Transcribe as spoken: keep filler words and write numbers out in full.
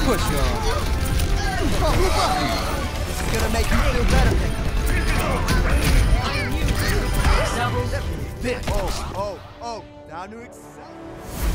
Push on. This is gonna make you feel better. Double. This. Oh, oh, oh. Now to accept.